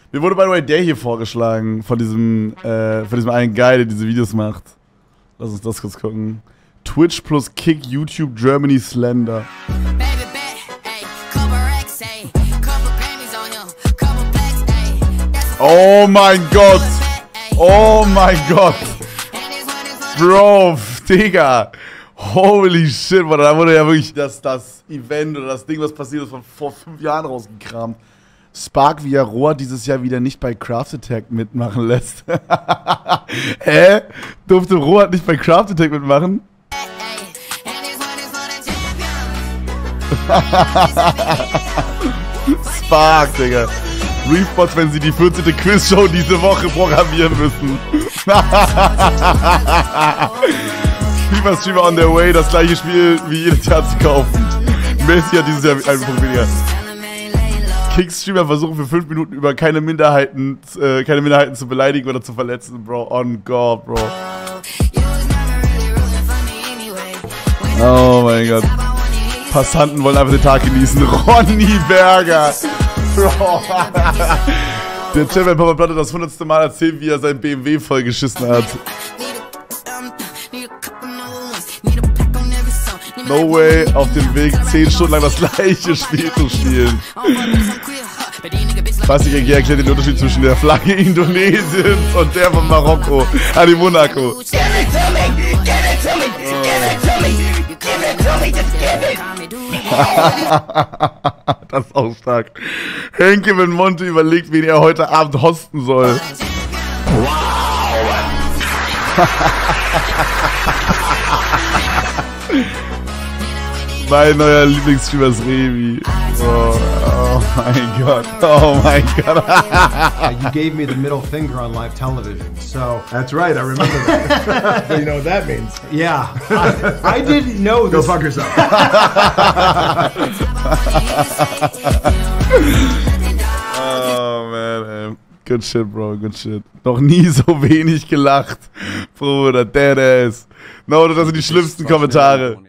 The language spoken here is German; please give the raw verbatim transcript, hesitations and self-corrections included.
Mir wurde by the way der hier vorgeschlagen, von diesem, äh, von diesem einen Guy, der diese Videos macht. Lass uns das kurz gucken. Twitch plus Kick, YouTube, Germany, Slender. Oh mein Gott! Oh mein Gott! Bro, Digga! Holy shit, Mann, da wurde ja wirklich das, das Event oder das Ding, was passiert ist, von vor fünf Jahren rausgekramt. Spark via Rohr dieses Jahr wieder nicht bei Craft Attack mitmachen lässt. Hä? Durfte Rohr nicht bei Craft Attack mitmachen? Spark, Digga. Reefbots, wenn sie die vierzehnte Quizshow diese Woche programmieren müssen. FIFA-Streamer on their way, das gleiche Spiel wie jedes Jahr zu kaufen. Messi hat dieses Jahr einen Punkt weniger. Kick-Streamer versuchen für fünf Minuten über keine Minderheiten, äh, keine Minderheiten zu beleidigen oder zu verletzen, Bro. On God, Bro. Oh mein Gott. Passanten wollen einfach den Tag genießen. Ronny Berger. Bro. Der Champion Papa Platte das hundertste Mal erzählt, wie er sein B M W vollgeschissen hat. No way, auf dem Weg zehn Stunden lang das gleiche Spiel zu spielen. Basti G erklärt den Unterschied zwischen der Flagge Indonesiens und der von Marokko. Adi Monaco. Das ist auch stark. Henke, wenn Monte überlegt, wen er heute Abend hosten soll. Mein neuer Lieblingsstreamer ist Revi. Oh, oh mein Gott. Oh mein Gott. You gave me the middle finger on live television, so... That's right, I remember that. So you know what that means. Yeah. I, I didn't know this. Go fuck yourself. Oh man, ey. Good shit, bro, good shit. Noch nie so wenig gelacht. Bruder, deadass. No, das sind die schlimmsten Kommentare.